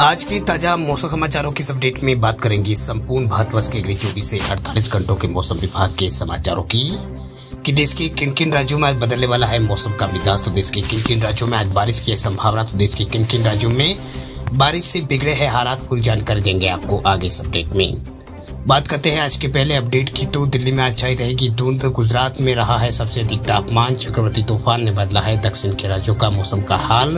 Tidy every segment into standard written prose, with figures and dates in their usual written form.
आज की ताजा मौसम समाचारों की इस अपडेट में बात करेंगे संपूर्ण भारतवर्ष के अगले 24 से 48 घंटों के मौसम विभाग के समाचारों की कि देश के किन किन राज्यों में आज बदलने वाला है मौसम का मिजाज। तो देश के किन किन राज्यों में आज बारिश की संभावना, तो देश के किन किन राज्यों में बारिश से बिगड़े हैं हालात, पूरी जानकारी देंगे आपको आगे इस अपडेट में। बात करते हैं आज के पहले अपडेट की, तो दिल्ली में आज छाई रहेगी धुंध। गुजरात में रहा है सबसे अधिक तापमान। चक्रवाती तूफान ने बदला है दक्षिण के राज्यों का मौसम का हाल।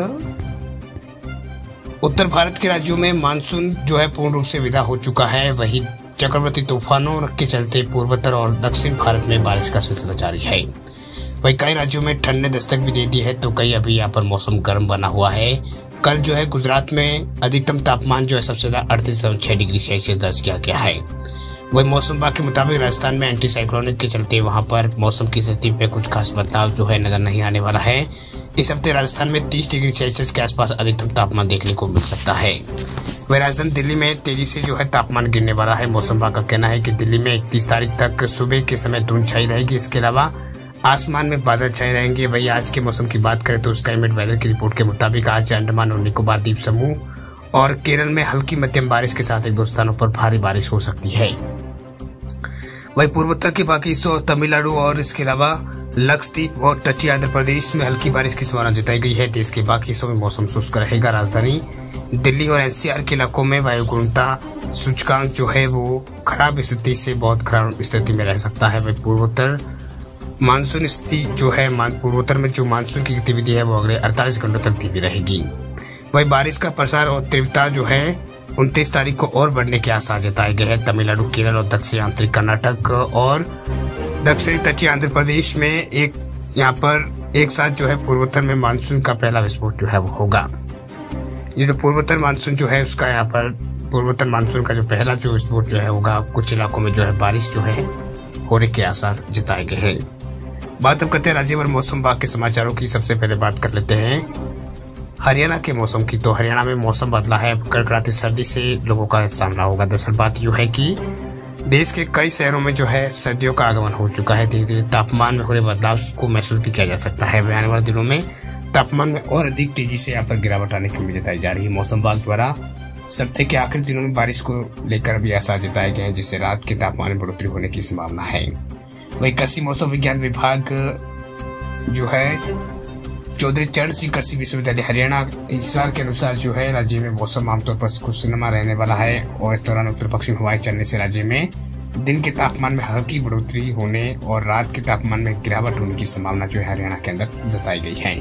उत्तर भारत के राज्यों में मानसून जो है पूर्ण रूप से विदा हो चुका है। वहीं चक्रवाती तूफानों के चलते पूर्वोत्तर और दक्षिण भारत में बारिश का सिलसिला जारी है। वहीं कई राज्यों में ठंड ने दस्तक भी दे दी है, तो कई अभी यहाँ पर मौसम गर्म बना हुआ है। कल जो है गुजरात में अधिकतम तापमान जो है सबसे ज्यादा 38.6 डिग्री सेल्सियस दर्ज किया गया है। वही मौसम विभाग के मुताबिक राजस्थान में एंटी साइक्लोनिक के चलते वहां पर मौसम की स्थिति पे कुछ खास बदलाव जो है नजर नहीं आने वाला है। इस हफ्ते राजस्थान में 30 डिग्री सेल्सियस के आसपास अधिकतम तापमान देखने को मिल सकता है। वही राजधानी दिल्ली में तेजी से जो है तापमान गिरने वाला है। मौसम विभाग का कहना है कि दिल्ली में 31 तारीख तक सुबह के समय धुंध छाई रहेगी। इसके अलावा आसमान में बादल छाए रहेंगे। वही आज के मौसम की बात करें तो स्काईमेट वेदर की रिपोर्ट के मुताबिक आज अंडमान और निकोबार द्वीप समूह और केरल में हल्की मध्यम बारिश के साथ एक दो स्थानों पर भारी बारिश हो सकती है। वही पूर्वोत्तर के बाकी हिस्सों तमिलनाडु और इसके अलावा लक्षद्वीप और तटीय आंध्र प्रदेश में हल्की बारिश की संभावना जताई गई है। देश के बाकी हिस्सों में मौसम शुष्क रहेगा। राजधानी दिल्ली और एनसीआर के इलाकों में वायु गुणवत्ता सूचकांक जो है वो खराब स्थिति से बहुत खराब स्थिति में रह सकता है। वही पूर्वोत्तर मानसून स्थिति जो है पूर्वोत्तर में जो मानसून की गतिविधि है वो अगले 48 घंटों तक धीमी रहेगी। वही बारिश का प्रसार और तीव्रता जो है 29 तारीख को और बढ़ने के आसार जताए गए हैं। तमिलनाडु, केरल और दक्षिण आंतरिक कर्नाटक और दक्षिणी तटीय आंध्र प्रदेश में यहाँ पर एक साथ जो है पूर्वोत्तर में मानसून का पहला विस्फोट जो है वो होगा। ये जो पूर्वोत्तर मानसून जो है उसका यहाँ पर पूर्वोत्तर मानसून का जो पहला जो विस्फोट जो है होगा। कुछ इलाकों में जो है बारिश जो है होने के आसार जताए गए हैं। बात अब करते हैं राज्य भर मौसम विभाग के समाचारों की। सबसे पहले बात कर लेते हैं हरियाणा के मौसम की। तो हरियाणा में मौसम बदला है। कड़कड़ाती सर्दी से लोगों का सामना होगा। दरअसल बात यूँ है कि देश के कई शहरों में जो है सर्दियों का आगमन हो चुका है। धीरे धीरे तापमान में हो रहे बदलाव को महसूस भी किया जा सकता है। आने वाले दिनों में तापमान में और अधिक तेजी से यहाँ पर गिरावट आने की उम्मीद जताई जा रही है। मौसम विभाग द्वारा सप्ताह के आखिरी दिनों में बारिश को लेकर भी आसार जताए गए हैं, जिससे रात के तापमान में बढ़ोतरी होने की संभावना है। वही कृषि मौसम विज्ञान विभाग जो है चौधरी चरण सिंह कृषि विश्वविद्यालय हरियाणा हिसार के अनुसार जो है राज्य में मौसम आमतौर पर खुशनुमा रहने वाला है और इस दौरान उत्तर पश्चिम हवाएं चलने से राज्य में दिन के तापमान में हल्की बढ़ोतरी होने और रात के तापमान में गिरावट होने की संभावना जो है हरियाणा के अंदर जताई गई है।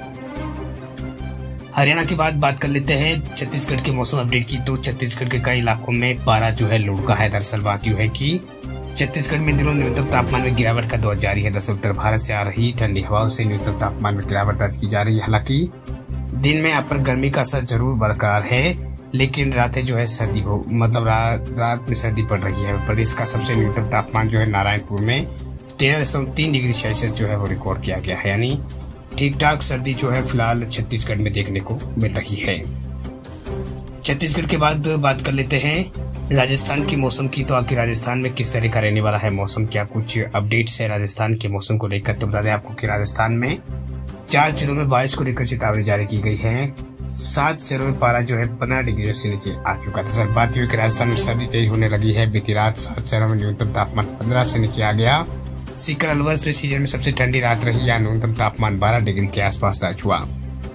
हरियाणा के बाद बात कर लेते हैं छत्तीसगढ़ के मौसम अपडेट की। तो छत्तीसगढ़ के कई इलाकों में पारा जो है लुढ़का है। दरअसल बात यूँ है कि छत्तीसगढ़ में दिनों न्यूनतम तापमान में गिरावट का दौर जारी है। दरअसल उत्तर भारत से आ रही ठंडी हवाओं से न्यूनतम तापमान में गिरावट दर्ज की जा रही है। हालांकि दिन में यहाँ पर गर्मी का असर जरूर बरकरार है, लेकिन रातें जो है सर्दी हो मतलब रात में सर्दी पड़ रही है। प्रदेश का सबसे न्यूनतम तापमान जो है नारायणपुर में 13.3 डिग्री सेल्सियस जो है वो रिकॉर्ड किया गया है। यानी ठीक ठाक सर्दी जो है फिलहाल छत्तीसगढ़ में देखने को मिल रही है। छत्तीसगढ़ के बाद बात कर लेते हैं राजस्थान की मौसम की। तो आखिर राजस्थान में किस तरह का रहने वाला है मौसम, क्या कुछ अपडेट्स है राजस्थान के मौसम को लेकर। तो बता दें आपको कि राजस्थान में 4 जिलों में बारिश को लेकर चेतावनी जारी की गई है। 7 शहरों में पारा जो है 15 डिग्री से नीचे आ चुका है। सर बात हुई कि राजस्थान में सर्दी तेज होने लगी है। बीती रात 7 शहरों में न्यूनतम तापमान 15 से नीचे आ गया। सीकर अलवर में सीजन में सबसे ठंडी रात रही। या न्यूनतम तापमान 12 डिग्री के आसपास दर्ज हुआ।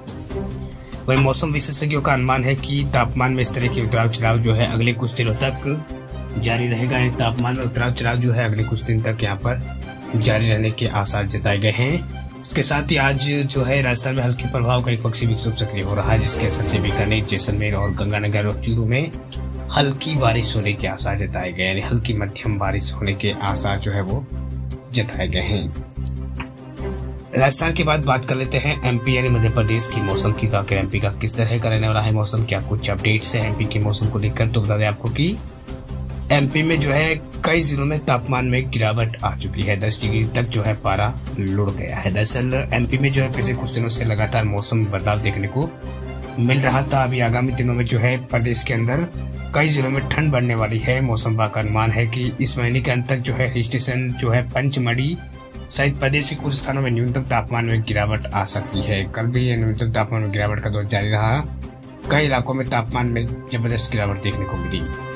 वही मौसम विशेषज्ञों का अनुमान है कि तापमान में इस तरह के उतराव चढ़ाव जो है अगले कुछ दिनों तक जारी रहेगा। तापमान में उतराव चढ़ाव जो है अगले कुछ दिन तक यहाँ पर जारी रहने के आसार जताए गए हैं। इसके साथ ही आज जो है राजस्थान में हल्के प्रभाव का एक पश्चिमी विक्षोभ सक्रिय हो रहा है, जिसके असर से बीकानेर, जैसलमेर और गंगानगर और चूरू में हल्की बारिश होने के आसार जताए गए। यानी हल्की मध्यम बारिश होने के आसार जो है वो जताए गए हैं। राजस्थान के बाद बात कर लेते हैं एमपी यानी मध्य प्रदेश की मौसम की। तो आखिर एमपी का किस तरह का रहने वाला है मौसम, क्या कुछ अपडेट्स है एमपी के मौसम को लेकर। तो बता दें आपको कि एमपी में जो है कई जिलों में तापमान में गिरावट आ चुकी है। 10 डिग्री तक जो है पारा लुढ़ गया है। दरअसल एमपी में जो है पिछले कुछ दिनों से लगातार मौसम में बदलाव देखने को मिल रहा था। अभी आगामी दिनों में जो है प्रदेश के अंदर कई जिलों में ठंड बढ़ने वाली है। मौसम विभाग का अनुमान है कि इस महीने के अंत तक जो है हिल स्टेशन जो है पंचमढ़ी सहित प्रदेश के कुछ स्थानों में न्यूनतम तापमान में गिरावट आ सकती है। कल भी न्यूनतम तापमान में गिरावट का दौर जारी रहा। कई इलाकों में तापमान में जबरदस्त गिरावट देखने को मिली।